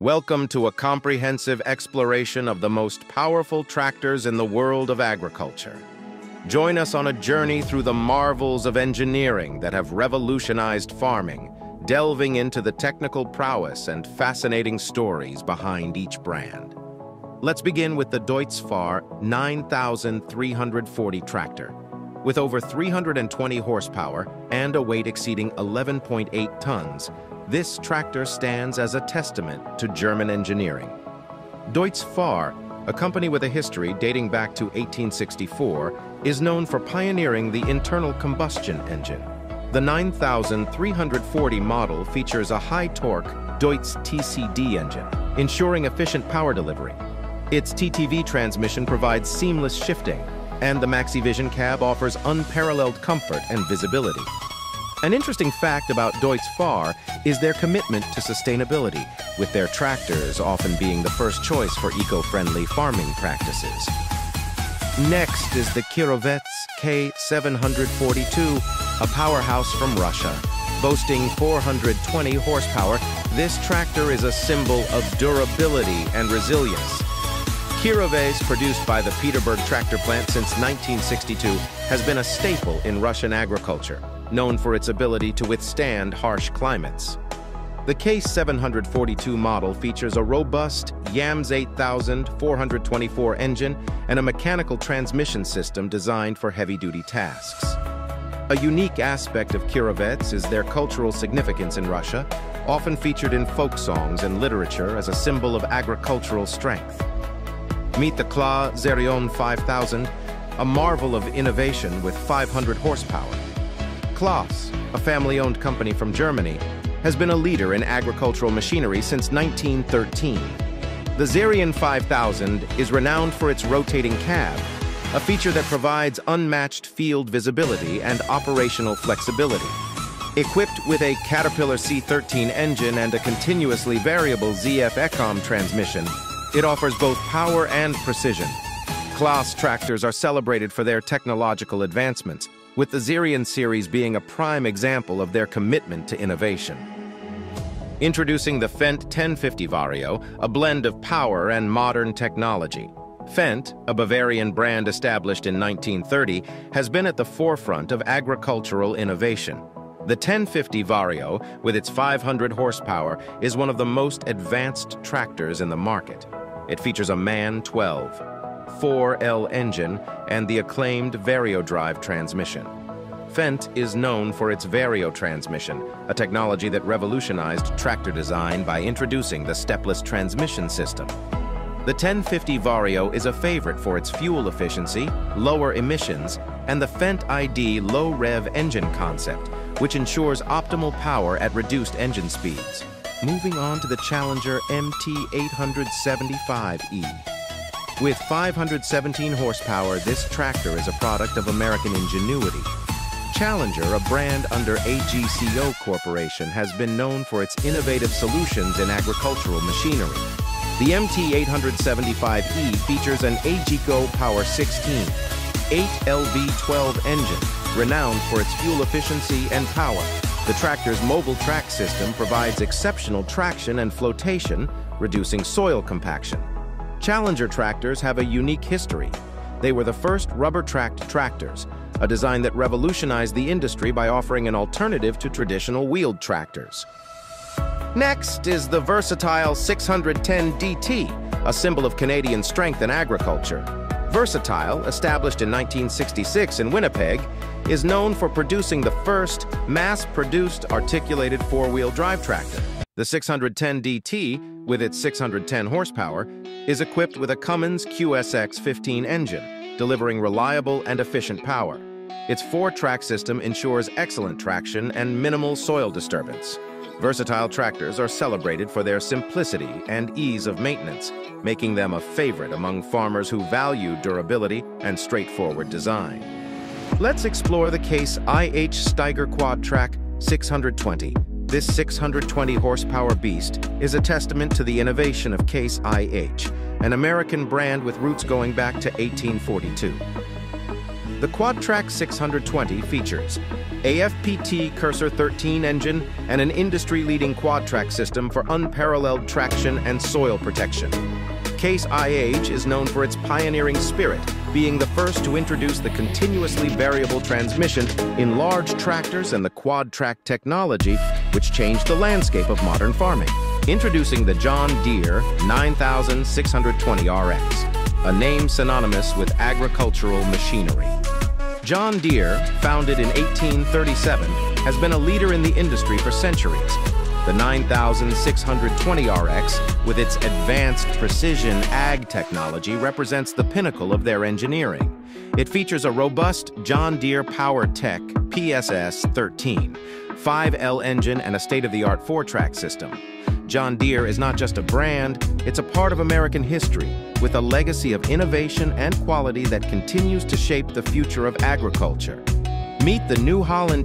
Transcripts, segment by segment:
Welcome to a comprehensive exploration of the most powerful tractors in the world of agriculture. Join us on a journey through the marvels of engineering that have revolutionized farming, delving into the technical prowess and fascinating stories behind each brand. Let's begin with the Deutz Fahr 9340 tractor. With over 320 horsepower and a weight exceeding 11.8 tons, this tractor stands as a testament to German engineering. Deutz Fahr, a company with a history dating back to 1864, is known for pioneering the internal combustion engine. The 9340 model features a high-torque Deutz TCD engine, ensuring efficient power delivery. Its TTV transmission provides seamless shifting, and the MaxiVision cab offers unparalleled comfort and visibility. An interesting fact about Deutz Fahr is their commitment to sustainability, with their tractors often being the first choice for eco-friendly farming practices. Next is the Kirovets K-742, a powerhouse from Russia. Boasting 420 horsepower, this tractor is a symbol of durability and resilience. Kirovets, produced by the Petersburg tractor plant since 1962, has been a staple in Russian agriculture, known for its ability to withstand harsh climates. The K-742 model features a robust YAMS 8000 424 engine and a mechanical transmission system designed for heavy-duty tasks. A unique aspect of Kirovets is their cultural significance in Russia, often featured in folk songs and literature as a symbol of agricultural strength. Meet the Claas Xerion 5000, a marvel of innovation with 500 horsepower. Claas, a family-owned company from Germany, has been a leader in agricultural machinery since 1913. The Xerion 5000 is renowned for its rotating cab, a feature that provides unmatched field visibility and operational flexibility. Equipped with a Caterpillar C13 engine and a continuously variable ZF Ecom transmission, it offers both power and precision. Claas tractors are celebrated for their technological advancements, with the Xerion series being a prime example of their commitment to innovation. Introducing the Fendt 1050 Vario, a blend of power and modern technology. Fendt, a Bavarian brand established in 1930, has been at the forefront of agricultural innovation. The 1050 Vario, with its 500 horsepower, is one of the most advanced tractors in the market. It features a MAN 12, 4L engine, and the acclaimed Vario drive transmission. Fendt is known for its Vario transmission, a technology that revolutionized tractor design by introducing the stepless transmission system. The 1050 Vario is a favorite for its fuel efficiency, lower emissions, and the Fendt ID low-rev engine concept, which ensures optimal power at reduced engine speeds. Moving on to the Challenger MT875E. With 517 horsepower, this tractor is a product of American ingenuity. Challenger, a brand under AGCO Corporation, has been known for its innovative solutions in agricultural machinery. The MT875E features an AGCO Power 16, 8LV12 engine, renowned for its fuel efficiency and power. The tractor's mobile track system provides exceptional traction and flotation, reducing soil compaction. Challenger tractors have a unique history. They were the first rubber-tracked tractors, a design that revolutionized the industry by offering an alternative to traditional wheeled tractors. Next is the versatile 610 DT, a symbol of Canadian strength in agriculture. Versatile, established in 1966 in Winnipeg, is known for producing the first mass-produced articulated four-wheel drive tractor. The 610 DT, with its 610 horsepower, is equipped with a Cummins QSX-15 engine, delivering reliable and efficient power. Its four-track system ensures excellent traction and minimal soil disturbance. Versatile tractors are celebrated for their simplicity and ease of maintenance, making them a favorite among farmers who value durability and straightforward design. Let's explore the Case IH Steiger Quad-Track 620. This 620 horsepower beast is a testament to the innovation of Case IH, an American brand with roots going back to 1842. The Quadtrac 620 features AFPT Cursor 13 engine and an industry-leading Quadtrac system for unparalleled traction and soil protection. Case IH is known for its pioneering spirit, being the first to introduce the continuously variable transmission in large tractors and the Quadtrac technology, which changed the landscape of modern farming. Introducing the John Deere 9620 RX, a name synonymous with agricultural machinery. John Deere, founded in 1837, has been a leader in the industry for centuries. The 9620 RX, with its advanced precision ag technology, represents the pinnacle of their engineering. It features a robust John Deere PowerTech PSS 13, 5L engine and a state-of-the-art 4-track system. John Deere is not just a brand, it's a part of American history, with a legacy of innovation and quality that continues to shape the future of agriculture. Meet the New Holland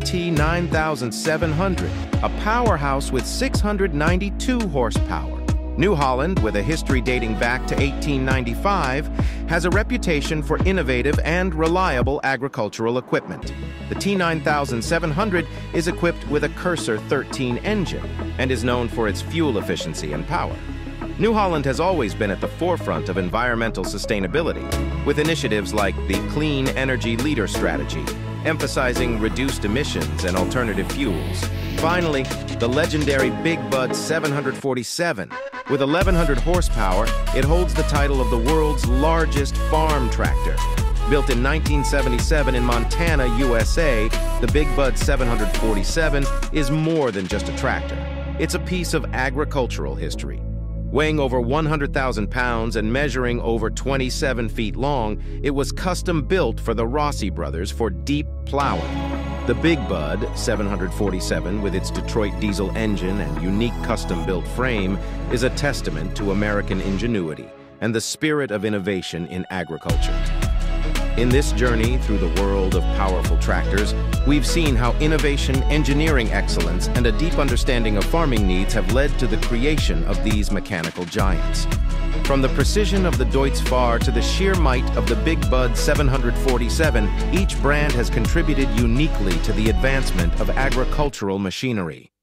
T9700, a powerhouse with 692 horsepower. New Holland, with a history dating back to 1895, has a reputation for innovative and reliable agricultural equipment. The T9700 is equipped with a Cursor 13 engine and is known for its fuel efficiency and power. New Holland has always been at the forefront of environmental sustainability, with initiatives like the Clean Energy Leader Strategy, emphasizing reduced emissions and alternative fuels. Finally, the legendary Big Bud 747. With 1,100 horsepower, it holds the title of the world's largest farm tractor. Built in 1977 in Montana, USA, the Big Bud 747 is more than just a tractor. It's a piece of agricultural history. Weighing over 100,000 pounds and measuring over 27 feet long, it was custom-built for the Rossi brothers for deep plowing. The Big Bud 747, with its Detroit diesel engine and unique custom-built frame, is a testament to American ingenuity and the spirit of innovation in agriculture. In this journey through the world of powerful tractors, we've seen how innovation, engineering excellence, and a deep understanding of farming needs have led to the creation of these mechanical giants. From the precision of the Deutz Fahr to the sheer might of the Big Bud 747, each brand has contributed uniquely to the advancement of agricultural machinery.